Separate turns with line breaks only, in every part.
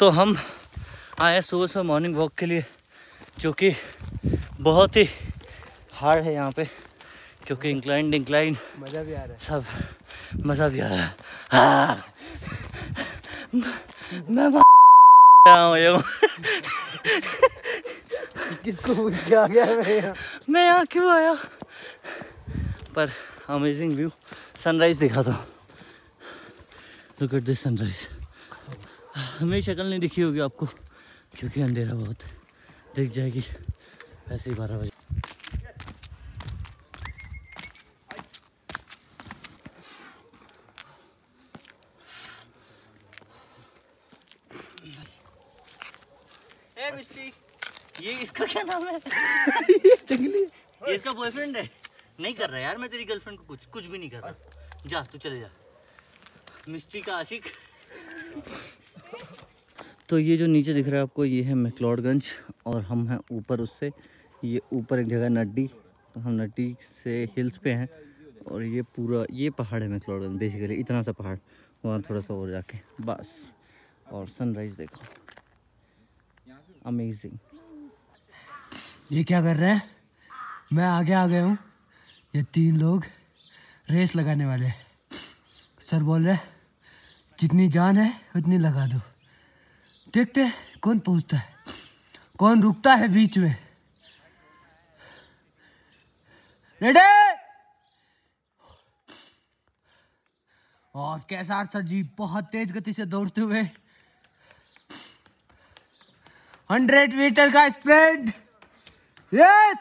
तो हम आए सुबह सुबह मॉर्निंग वॉक के लिए, जो कि बहुत ही हार्ड है यहाँ पे, क्योंकि इंक्लाइन
मज़ा भी आ रहा है,
सब मज़ा भी आ रहा है। हाँ। मैं
किसको पूछ के आ गया
मैं यहाँ क्यों आया? पर अमेजिंग व्यू, सनराइज दिखा था। Look at this sunrise. मेरी शक्ल नहीं दिखी होगी आपको क्योंकि अंधेरा बहुत है, दिख जाएगी ऐसे ही 12 बजे। मिस्टी, ये इसका क्या नाम है?
ये जंगली,
ये इसका बॉयफ्रेंड है। नहीं कर रहा यार, मैं तेरी गर्लफ्रेंड को कुछ भी नहीं कर रहा। जा तू चले जा, मिस्टी का आशिक। तो ये जो नीचे दिख रहा है आपको, ये है मैक्लोडगंज और हम हैं ऊपर उससे। ये ऊपर एक जगह नड्डी, तो हम नड्डी से हिल्स पे हैं और ये पूरा ये पहाड़ है मैक्लोडगंज बेसिकली, इतना सा पहाड़, वहाँ थोड़ा सा और जाके बस। और सनराइज देखो, अमेजिंग।
ये क्या कर रहे हैं? मैं आगे आ गया हूँ, ये 3 लोग रेस लगाने वाले हैं। सर बोल रहे जितनी जान है उतनी लगा दो, देखते हैं कौन पहुँचता है, कौन रुकता है बीच में। रेडी? और कैसा सर जी बहुत तेज गति से दौड़ते हुए 100 मीटर का स्प्रिंट। यस,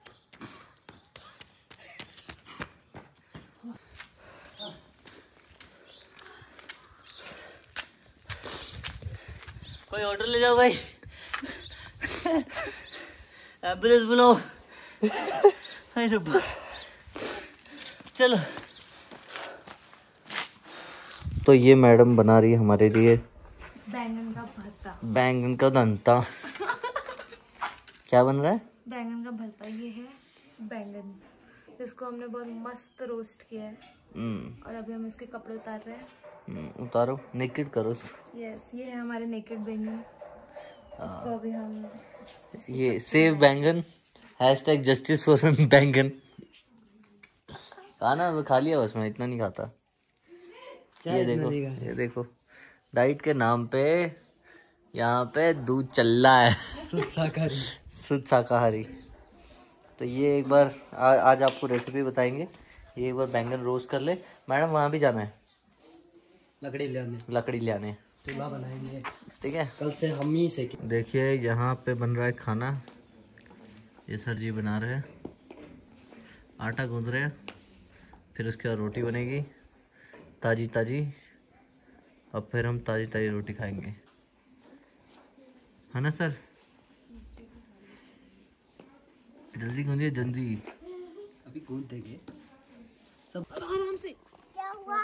कोई ऑर्डर ले जाओ भाई, एम्बुलेंस बुलाओ। चलो। तो ये मैडम बना रही है हमारे लिए
बैंगन का भरता।
बैंगन का दंता। क्या बन रहा है?
बैंगन का भरता। ये है बैंगन, इसको हमने बहुत मस्त रोस्ट किया है और अभी हम इसके कपड़े उतार रहे हैं।
उतारो, नेकेड करो।
यस, ये है हमारे नेकेड बैंगन। इसको अभी हम
ये सेव बैंगन, #जस्टिस फॉर बैंगन। खाना खा लिया बस, मैं इतना नहीं खाता। ये देखो डाइट के नाम पे यहाँ पे दूध चल रहा है। शुद्ध शाकाहारी। तो ये एक बार आज आपको रेसिपी बताएंगे। ये एक बार बैंगन रोस्ट कर ले। मैडम वहाँ भी जाना है लकड़ी ले आने,
चूल्हा बनाएंगे,
ठीक है?
कल से हम ही से।
देखिए यहाँ पे बन रहा है खाना, ये सर जी बना रहे हैं, आटा गूंद रहे हैं, फिर उसके बाद रोटी बनेगी ताजी ताजी, और फिर हम ताजी ताजी रोटी खाएंगे, है ना सर? जल्दी गूंजिए जल्दी।
अभी गूंद देंगे सब
आराम से। क्या हुआ?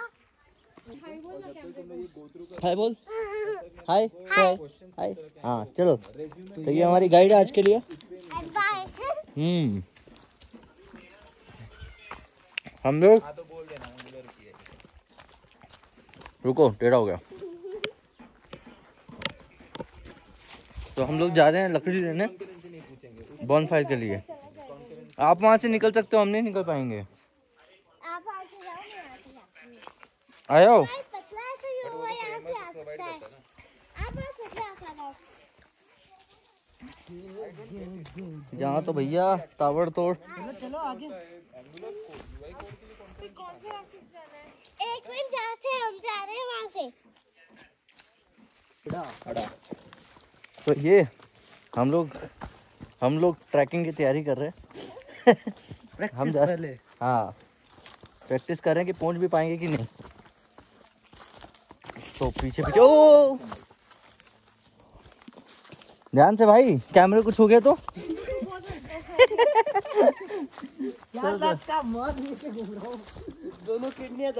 हाय बोल, हाय हाय हाय। हाँ चलो, तो ये हमारी गाइड है आज के लिए। हम लोग रुको, टेढ़ा हो गया। तो हम लोग जा रहे हैं लकड़ी लेने बॉनफायर के लिए। आप वहाँ से निकल सकते हो, हम नहीं निकल पाएंगे। आयो यहाँ तो भैया ताबड़तोड़।
चलो आगे।
एक मिनट, जहाँ से हम जा रहे हैं वहाँ से।
तो ये हम लोग ट्रैकिंग की तैयारी कर रहे हैं। हम जा रहे, हाँ प्रैक्टिस कर रहे हैं कि पहुंच भी पाएंगे कि नहीं। तो पीछे ओ ध्यान से भाई, कैमरे कुछ हो गया तो।
दोनों किडनियां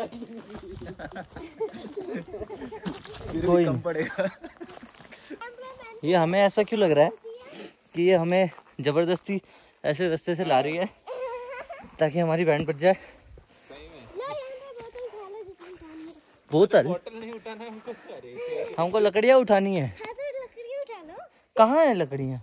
कोई कम पड़ेगा। ये हमें ऐसा क्यों लग रहा है कि ये हमें जबरदस्ती ऐसे रास्ते से ला रही है ताकि हमारी बैंड बच जाए। बोतल नहीं उठाना है हमको लकड़ियाँ उठानी है। कहाँ है लकड़ियाँ?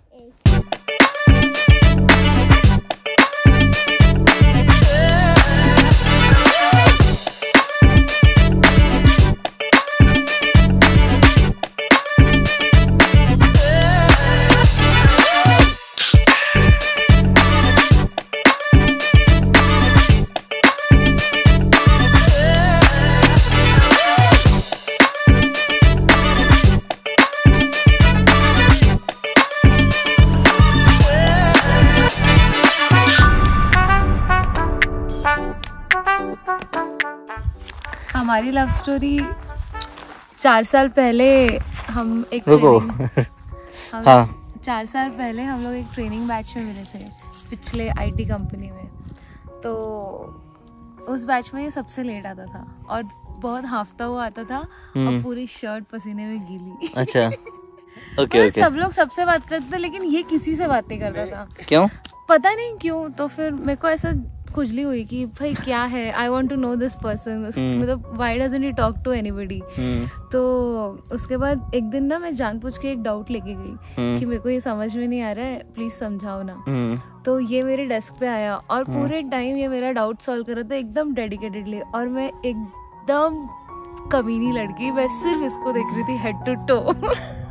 हमारी लव स्टोरी 4 साल पहले हम एक
रुको। हाँ
4 साल पहले हम लोग एक ट्रेनिंग बैच में मिले थे पिछले आईटी कंपनी में। तो उस बैच में ये सबसे लेट आता था और बहुत हाफता हुआ आता था और पूरी शर्ट पसीने में गीली।
अच्छा ओके।
सब लोग सबसे बात करते थे लेकिन ये किसी से बात नहीं करता था।
क्यों?
पता नहीं क्यों। तो फिर मेरे को ऐसा खुजली हुई कि भाई क्या है, I want to know this person, मतलब why doesn't he talk to anybody. तो उसके बाद एक दिन ना मैं जानबूझ के एक डाउट लेके गई कि मेरे को ये समझ में नहीं आ रहा है, प्लीज समझाओ ना। तो ये मेरे डेस्क पे आया और पूरे टाइम ये मेरा डाउट सॉल्व कर रहा था एकदम डेडिकेटेडली। और मैं एकदम कमीनी लड़की, मैं सिर्फ इसको देख रही थी हेड टू टो।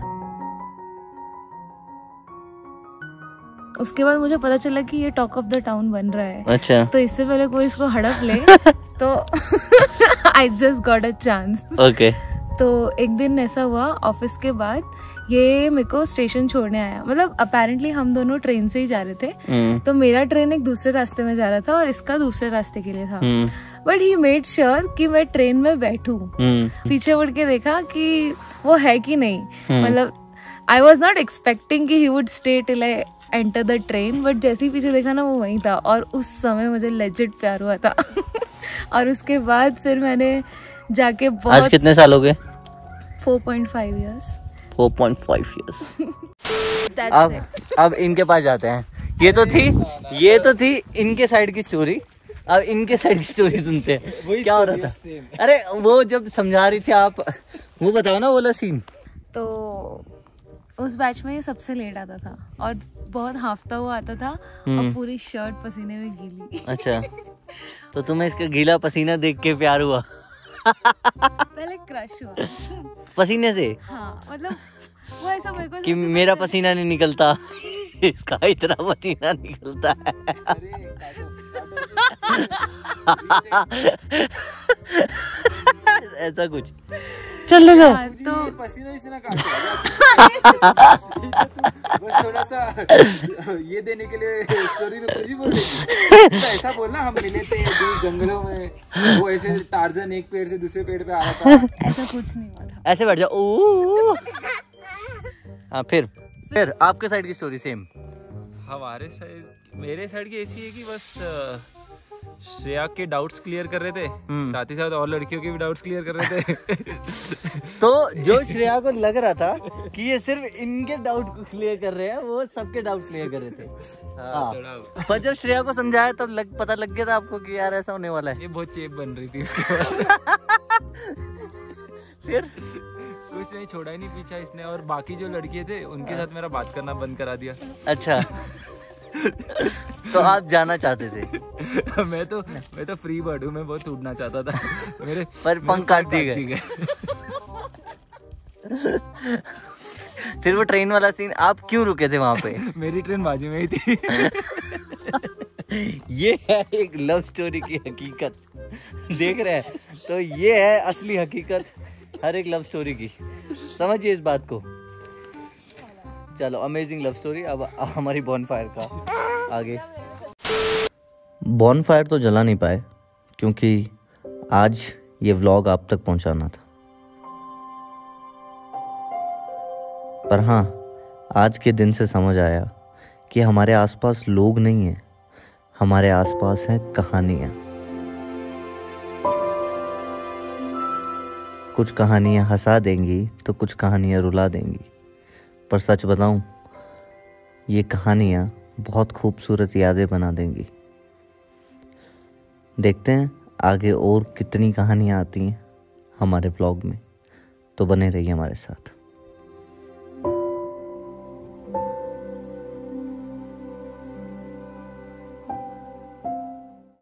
उसके बाद मुझे पता चला कि ये टॉक ऑफ द टाउन बन रहा है।
अच्छा।
तो इससे पहले कोई इसको हड़प ले तो I just got a chance.
Okay.
तो एक दिन ऐसा हुआ ऑफिस के बाद, ये मेरे को स्टेशन छोड़ने आया। मतलब अपेरेंटली हम दोनों ट्रेन से ही जा रहे थे। तो मेरा ट्रेन एक दूसरे रास्ते में जा रहा था और इसका दूसरे रास्ते के लिए था। बट ही मेड श्योर कि मैं ट्रेन में बैठूं। पीछे मुड़ के देखा कि वो है कि नहीं। मतलब आई वॉज नॉट एक्सपेक्टिंग कि he would stay till I enter the train, but जैसे ही पीछे देखा ना वो वहीं था। और उस समय मुझे लेजिट प्यार हुआ था। और उसके बाद फिर मैंने जाके बहुत।
आज कितने साल हो गए?
4.5 years।
4.5 years। अब इनके पास जाते हैं। ये तो थी इनके साइड की स्टोरी। अब इनके साइड की स्टोरी सुनते हैं क्या हो रहा था। अरे वो जब समझा रही थी आप, वो बताओ ना वाला सीन।
तो उस बैच में ये सबसे लेट आता था और बहुत हाफता हुआ आता था और पूरी शर्ट पसीने में गीली।
अच्छा। तो तुम्हें इसका गीला पसीना देख के प्यार हुआ?
पहले क्रश हुआ
पसीने से।
हाँ, मतलब वो ऐसा मेरे को
कि मेरा पसीना नहीं निकलता, इसका इतना पसीना निकलता है। ऐसा कुछ चलेगा।
तो
पसीना बस थोड़ा सा ये देने के लिए स्टोरी में कुछ भी बोल देगी। तो ऐसा बोलना, हम मिले थे दूर जंगलों में, वो ऐसे टार्जन एक पेड़ से दूसरे पेड़ पे आ रहा था।
ऐसा कुछ नहीं हुआ था।
ऐसे बैठ जाओ। हाँ फिर आपके साइड की स्टोरी सेम।
हमारे साइड, मेरे साइड की ऐसी है कि बस श्रेया के डाउट्स क्लियर कर रहे थे, साथ ही साथ और लड़कियों के भी डाउट्स क्लियर कर रहे थे।
तो जो श्रेया को लग रहा था कि ये सिर्फ इनके डाउट को क्लियर कर रहे हैं, वो सबके डाउट क्लियर कर रहे थे। हाँ। पर जब श्रेया को समझाया तब पता लग गया था आपको कि यार ऐसा होने वाला है।
ये बहुत चेप बन रही थी उसके बाद।
फिर
कुछ नहीं, छोड़ा ही नहीं पीछा इसने। और बाकी जो लड़के थे उनके साथ मेरा बात करना बंद करा दिया।
अच्छा। तो आप जाना चाहते थे?
मैं तो फ्री बर्ड हूँ, मैं बहुत उड़ना चाहता था। मेरे
पर पंख काट दिए गए। फिर वो ट्रेन वाला सीन, आप क्यों रुके थे वहां पे?
मेरी ट्रेन बाजू में ही थी।
ये है एक लव स्टोरी की हकीकत, देख रहे हैं? तो ये है असली हकीकत हर एक लव स्टोरी की, समझिए इस बात को। चलो, अमेजिंग लव स्टोरी। अब हमारी बॉनफायर का आगे। बॉनफायर तो जला नहीं पाए क्योंकि आज ये व्लॉग आप तक पहुंचाना था। पर हाँ, आज के दिन से समझ आया कि हमारे आसपास लोग नहीं हैं, हमारे आसपास हैं कहानियाँ। कुछ कहानियाँ हंसा देंगी तो कुछ कहानियाँ रुला देंगी। पर सच बताऊं, ये कहानियाँ बहुत खूबसूरत यादें बना देंगी। देखते हैं आगे और कितनी कहानियाँ आती हैं हमारे व्लॉग में, तो बने रहिए हमारे साथ।